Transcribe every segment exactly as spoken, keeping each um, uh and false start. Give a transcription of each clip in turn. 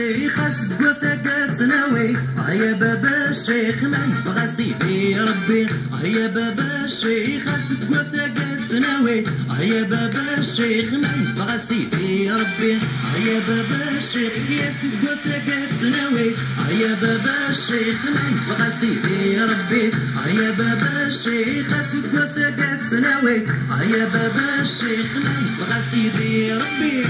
الشيخ اسقوا سقات ناوي يا بابا الشيخ ما يبغى سيدي ربي يا بابا الشيخ اسقوا سقات ناوي يا بابا الشيخ ما يبغى سيدي ربي يا بابا الشيخ يا سقوا سقات ناوي يا بابا الشيخ ما يبغى سيدي ربي يا بابا الشيخ اسقوا سقات ناوي يا بابا الشيخ ما يبغى سيدي ربي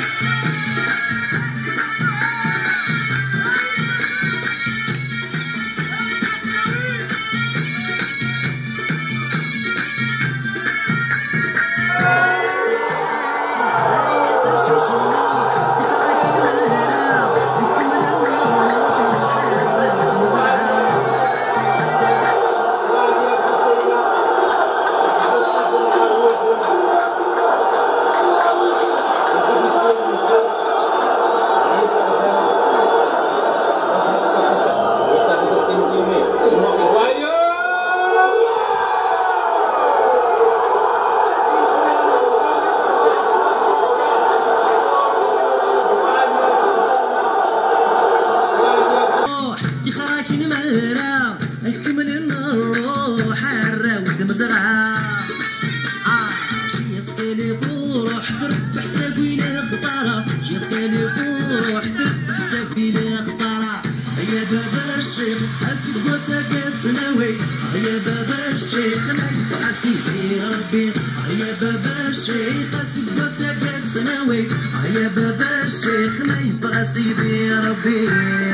يا بابا الشيخ اسقوا سقات ناوي يا بابا الشيخ ما يبغى سيدي ربي يا بابا الشيخ اسقوا سقات ناوي يا بابا الشيخ ما يبغى سيدي ربي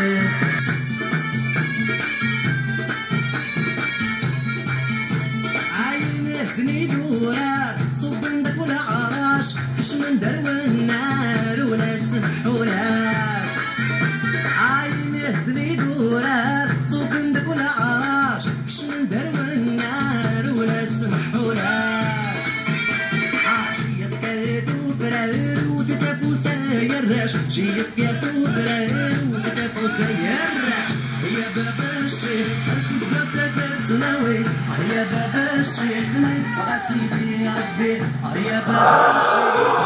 عاين سني دورار صب ندك ولا عراش كش من درب النار ولا سمحولاش عاين سني دورار صوب ندك ولا عراش كش من درب النار ولا سمحولاش عاش يسكاتو فرار وتتفو سيراش جي يسكاتو فرار وتتفو سيراش يا بابا الشيخ اسقوا سقات ناوي يا بابا الشيخ ما يبغى سيدي ربي يا بابا الشيخ